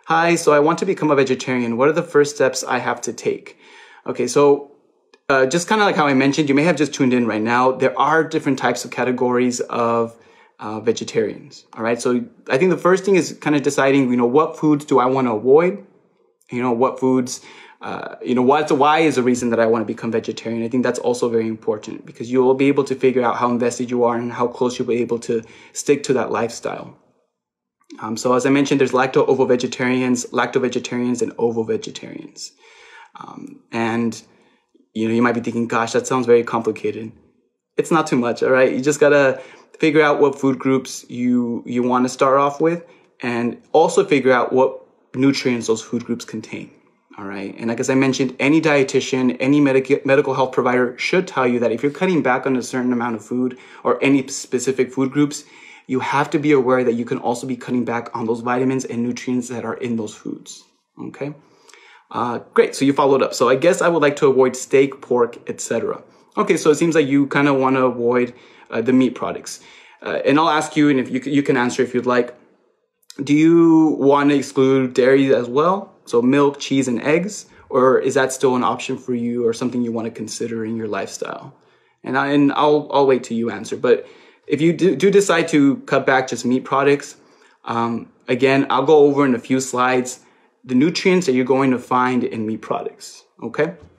Hi, so I want to become a vegetarian. What are the first steps I have to take? Okay, so just kind of like how I mentioned, you may have just tuned in right now. There are different types of categories of vegetarians. All right, so I think the first thing is kind of deciding, what foods do I want to avoid? What foods, why is the reason that I want to become vegetarian? I think that's also very important because you will be able to figure out how invested you are and how close you'll be able to stick to that lifestyle. So as I mentioned, there's lacto-vegetarians, and ovo-vegetarians. And you might be thinking, gosh, that sounds very complicated. It's not too much, all right? You just gotta figure out what food groups you want to start off with, and also figure out what nutrients those food groups contain, all right? And like as I mentioned, any dietitian, any medical health provider should tell you that if you're cutting back on a certain amount of food or any specific food groups, you have to be aware that you can also be cutting back on those vitamins and nutrients that are in those foods, okay? Great, so you followed up. So I guess I would like to avoid steak, pork, etc. Okay, so it seems like you kind of want to avoid the meat products. And I'll ask you, and if you can answer if you'd like, do you want to exclude dairy as well? So milk, cheese, and eggs? Or is that still an option for you or something you want to consider in your lifestyle? And I'll wait till you answer. But if you do decide to cut back just meat products, again, I'll go over in a few slides the nutrients that you're going to find in meat products, okay?